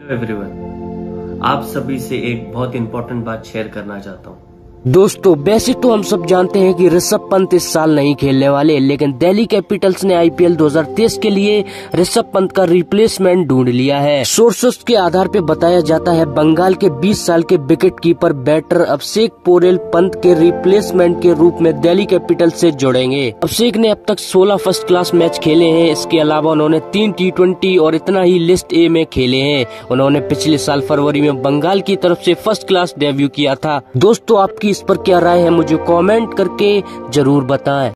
Everyone, आप सभी से एक बहुत इंपॉर्टेंट बात शेयर करना चाहता हूँ। दोस्तों, वैसे तो हम सब जानते हैं कि ऋषभ पंत इस साल नहीं खेलने वाले, लेकिन दिल्ली कैपिटल्स ने आईपीएल 2023 के लिए ऋषभ पंत का रिप्लेसमेंट ढूंढ लिया है। सोर्सेस के आधार पर बताया जाता है बंगाल के 20 साल के wicket keeper batter Abhishek Porel Pant के रिप्लेसमेंट के रूप में दिल्ली कैपिटल्स से जुड़ेंगे। अभिषेक ने अब तक 16 फर्स्ट क्लास मैच खेले हैं। इसके अलावा उन्होंने 3 T20 और इतना ही लिस्ट ए में खेले हैं। उन्होंने पिछले साल फरवरी में बंगाल की तरफ से फर्स्ट क्लास डेब्यू किया था। दोस्तों, आपकी इस पर क्या राय है, मुझे कमेंट करके जरूर बताएं।